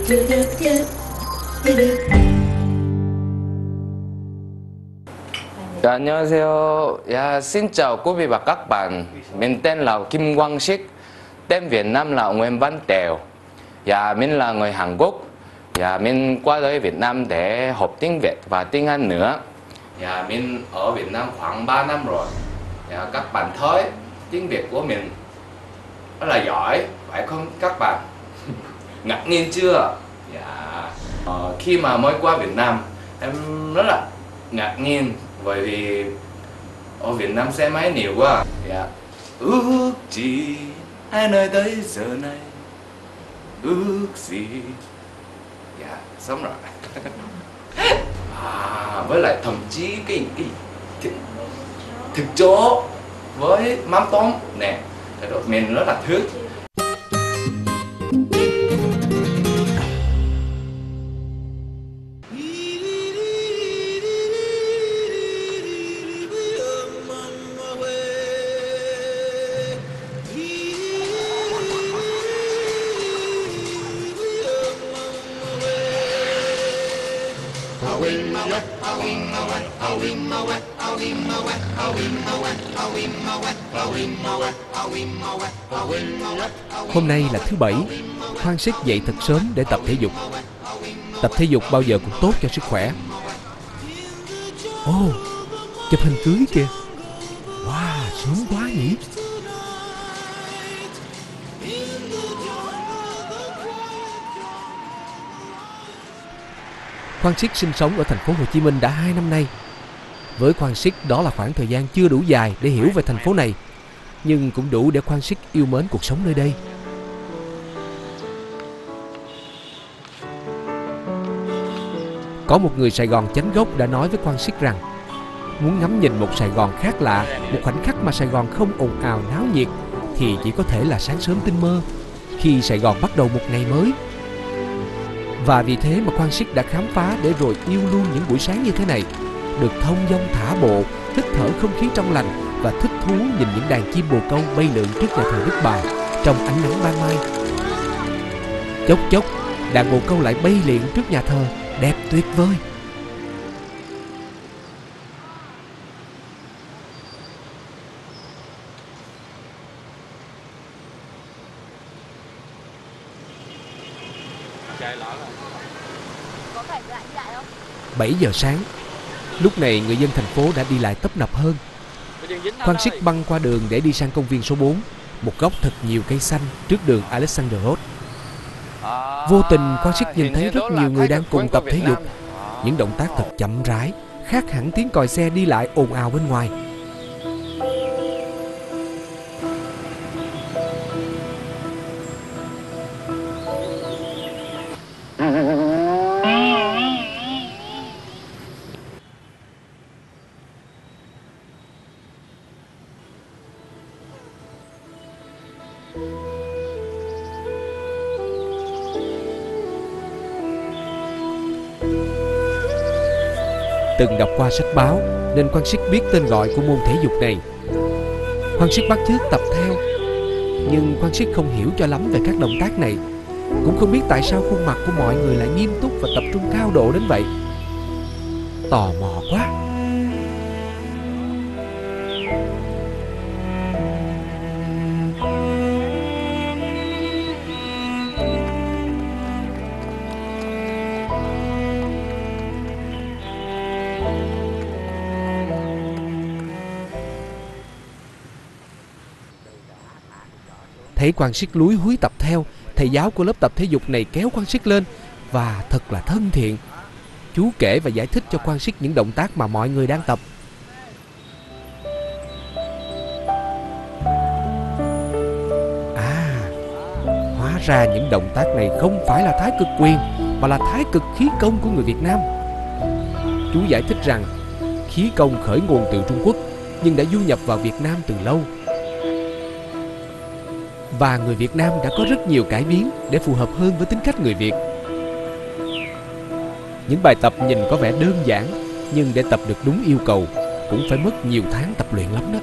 Dạ, 안녕하세요. Dạ, xin chào quý vị và các bạn. Mình tên là Kim Quang Sik, tên Việt Nam là Nguyễn Văn Tèo. Dạ, mình là người Hàn Quốc. Dạ, mình qua tới Việt Nam để học tiếng Việt và tiếng Anh nữa. Dạ, mình ở Việt Nam khoảng 3 năm rồi. Dạ, các bạn thấy tiếng Việt của mình rất là giỏi, phải không các bạn? Ngạc nhiên chưa? Dạ, khi mà mới qua Việt Nam, em rất là ngạc nhiên bởi vì ở Việt Nam xe máy nhiều quá. Dạ. Ước gì hai nơi tới giờ này, ước gì. Dạ, xong rồi. Với lại thậm chí cái thịt chó với mắm tôm nè, mình rất là thích. Hôm nay là thứ Bảy, Quang Sik dậy thật sớm để tập thể dục. Tập thể dục bao giờ cũng tốt cho sức khỏe. Ồ, chụp hình cưới kìa. Wow, sớm quá nhỉ. Quang Sik sinh sống ở thành phố Hồ Chí Minh đã 2 năm nay. Với Quang Sik, đó là khoảng thời gian chưa đủ dài để hiểu về thành phố này, nhưng cũng đủ để Quang Sik yêu mến cuộc sống nơi đây. Có một người Sài Gòn chánh gốc đã nói với Quang Sik rằng muốn ngắm nhìn một Sài Gòn khác lạ, một khoảnh khắc mà Sài Gòn không ồn ào náo nhiệt, thì chỉ có thể là sáng sớm tinh mơ, khi Sài Gòn bắt đầu một ngày mới. Và vì thế mà Quang Sik đã khám phá để rồi yêu luôn những buổi sáng như thế này, được thông dong thả bộ, hít thở không khí trong lành và thích thú nhìn những đàn chim bồ câu bay lượn trước nhà thờ Đức Bà trong ánh nắng ban mai. Chốc chốc, đàn bồ câu lại bay lượn trước nhà thờ, đẹp tuyệt vời. Có phải lại đi lại không? 7 giờ sáng. Lúc này người dân thành phố đã đi lại tấp nập hơn. Quang Sik băng qua đường để đi sang công viên số 4, một góc thật nhiều cây xanh trước đường Alexander Road. Vô tình Quang Sik nhìn thấy rất nhiều người đang cùng tập thể dục. Những động tác thật chậm rãi, khác hẳn tiếng còi xe đi lại ồn ào bên ngoài. Từng đọc qua sách báo nên Quang Sik biết tên gọi của môn thể dục này. Quang Sik bắt chước tập theo, nhưng Quang Sik không hiểu cho lắm về các động tác này, cũng không biết tại sao khuôn mặt của mọi người lại nghiêm túc và tập trung cao độ đến vậy. Tò mò quá. Thấy Quang Sik lúi húi tập theo, thầy giáo của lớp tập thể dục này kéo Quang Sik lên và thật là thân thiện. Chú kể và giải thích cho Quang Sik những động tác mà mọi người đang tập. Hóa ra những động tác này không phải là thái cực quyền, mà là thái cực khí công của người Việt Nam. Chú giải thích rằng khí công khởi nguồn từ Trung Quốc nhưng đã du nhập vào Việt Nam từ lâu. Và người Việt Nam đã có rất nhiều cải biến để phù hợp hơn với tính cách người Việt. Những bài tập nhìn có vẻ đơn giản, nhưng để tập được đúng yêu cầu cũng phải mất nhiều tháng tập luyện lắm đó.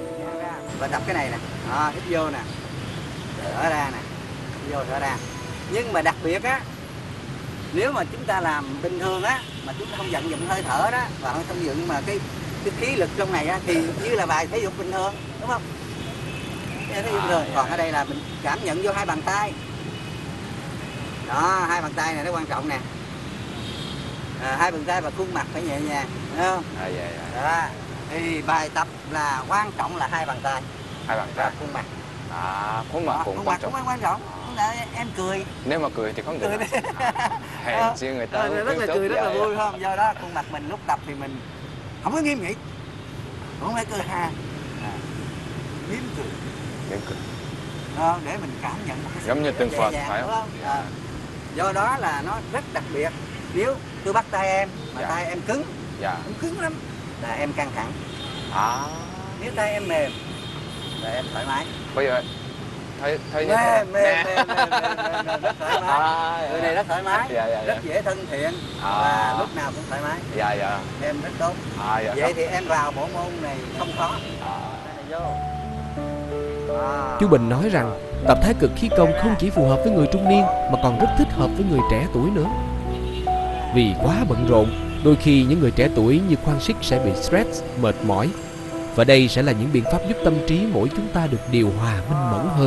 Và tập cái này nè, hít vô nè, thở ra nè, hít vô thở ra, Nhưng mà đặc biệt á, nếu mà chúng ta làm bình thường á, mà chúng ta không vận dụng hơi thở đó, và không vận dụng mà cái khí lực trong này á, thì như là bài thể dục bình thường, đúng không? Thể dục bình thường. Còn ở đây là mình cảm nhận vô hai bàn tay. Đó, hai bàn tay này nó quan trọng nè. Hai bàn tay và khuôn mặt phải nhẹ nhàng, thấy không? Đó. Thì bài tập là quan trọng là hai bàn tay. Hai bàn tay. Khuôn mặt. Khuôn mặt cũng quan trọng. Cũng quan trọng. Em cười. Nếu mà cười thì có người hèn chi người ta rất là cười, rất là vui không? Do đó khuôn mặt mình lúc tập thì mình không có nghiêm nghị, không phải cười ha, mỉm cười. Để mình cảm nhận một cái giống như từng Phật phải không? Do đó là nó rất đặc biệt. Nếu tôi bắt tay em mà tay em cứng, cũng cứng lắm, là em căng thẳng. Nếu tay em mềm là em thoải mái. Bây giờ thấy mềm rất thoải mái. Người này rất thoải mái, rất dễ thân thiện và lúc nào cũng thoải mái. Em rất tốt. Vậy thì em vào bộ môn này không khó. Chú Bình nói rằng tập thái cực khí công không chỉ phù hợp với người trung niên mà còn rất thích hợp với người trẻ tuổi nữa. Vì quá bận rộn, đôi khi những người trẻ tuổi như Quang Sích sẽ bị stress, mệt mỏi. Và đây sẽ là những biện pháp giúp tâm trí mỗi chúng ta được điều hòa minh mẫn hơn.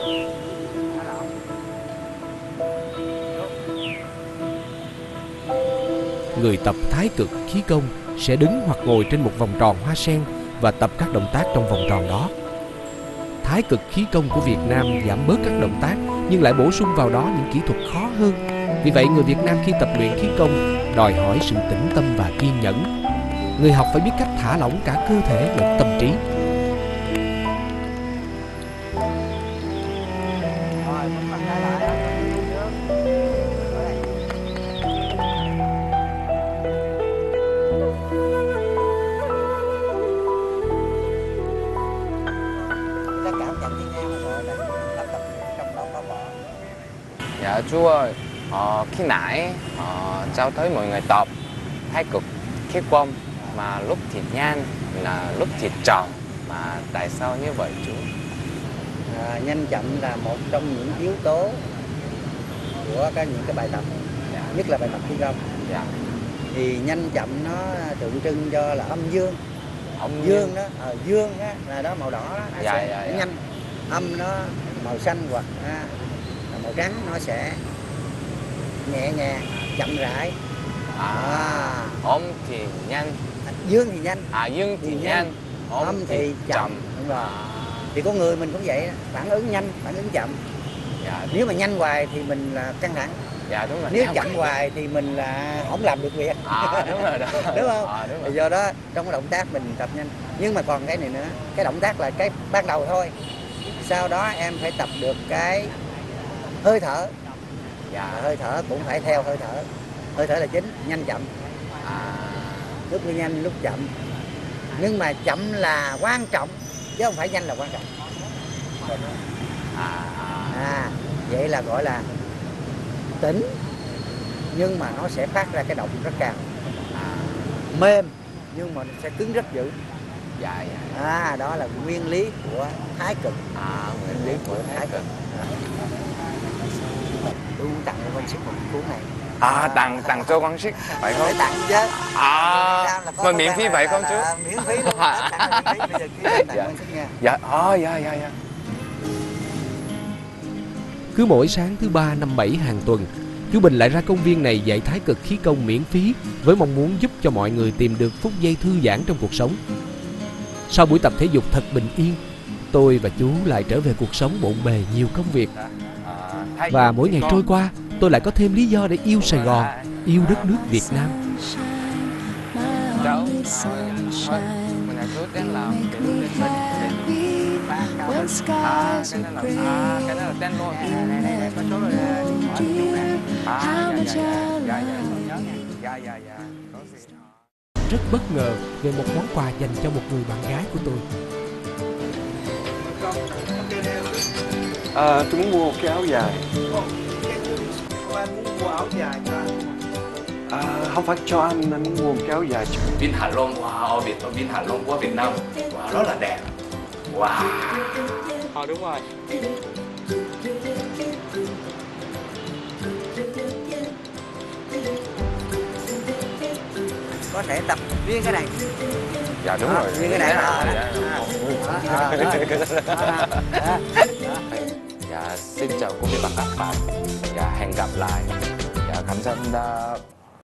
Người tập thái cực khí công sẽ đứng hoặc ngồi trên một vòng tròn hoa sen và tập các động tác trong vòng tròn đó. Thái cực khí công của Việt Nam giảm bớt các động tác nhưng lại bổ sung vào đó những kỹ thuật khó hơn. Vì vậy người Việt Nam khi tập luyện khí công đòi hỏi sự tĩnh tâm và kiên nhẫn. Người học phải biết cách thả lỏng cả cơ thể lẫn tâm trí. Dạ chú ơi, khi nãy cháu thấy mọi người tập thái cực khí công mà lúc thì nhanh là lúc thì chậm, mà tại sao như vậy chú? Nhanh chậm là một trong những yếu tố của những cái bài tập, nhất là bài tập khí công. Thì nhanh chậm nó tượng trưng cho là âm dương. Dương đó, dương á, là đó màu đỏ đó, nó sẽ nhanh. Âm nó màu xanh hoặc màu trắng nó sẽ nhẹ nhàng, chậm rãi. Âm thì nhanh, dương thì nhanh. Dương thì nhanh, âm thì chậm. Đúng rồi. Thì con người mình cũng vậy, phản ứng nhanh, phản ứng chậm. Nếu mà nhanh hoài thì mình là căng thẳng. Đúng rồi. Nếu chậm hoài thì mình là không làm được việc. Đúng rồi đó. Đúng không? Đúng rồi. Do đó trong cái động tác mình tập nhanh. Nhưng mà còn cái này nữa, cái động tác là cái ban đầu thôi. Sau đó em phải tập được cái hơi thở. Hơi thở cũng phải theo hơi thở. Hơi thở là chính, nhanh chậm. Lúc nhanh lúc chậm. Nhưng mà chậm là quan trọng chứ không phải nhanh là quan trọng. Vậy là gọi là tĩnh nhưng mà nó sẽ phát ra cái động rất cao. Mềm nhưng mà nó sẽ cứng rất dữ. Đó là nguyên lý của thái cực. Nguyên lý của thái cực. Tôi muốn tặng cho Quang Sích một cuốn này. Tặng cho Quang Sích phải không? Phải tặng chứ. Mà miễn phí vậy không chú? Miễn phí luôn. Tặng miễn phí. Bây giờ ký tặng Quang Sích nha. Dạ. Cứ mỗi sáng thứ ba năm 7 hàng tuần, chú Bình lại ra công viên này dạy thái cực khí công miễn phí với mong muốn giúp cho mọi người tìm được phút giây thư giãn trong cuộc sống. Sau buổi tập thể dục thật bình yên, tôi và chú lại trở về cuộc sống bộn bề nhiều công việc. Và mỗi ngày trôi qua, tôi lại có thêm lý do để yêu Sài Gòn, yêu đất nước Việt Nam. Cháu, mình là chú tên là cái đó là tên luôn. Có số rồi điện thoại chú nè. Dạ. Rất bất ngờ về một món quà dành cho một người bạn gái của tôi. Tôi muốn mua một cái áo dài. Anh muốn mua áo dài cho anh? Không phải cho anh muốn mua một cái áo dài. Pin Hạ Long, pin Hạ Long của Việt Nam. Rất là đẹp. Đúng rồi. có thể tập riêng cái này. Dạ đúng rồi. Riêng cái này. Dạ xin chào quý vị và các bạn. Dạ hẹn gặp lại. Dạ 감사합니다.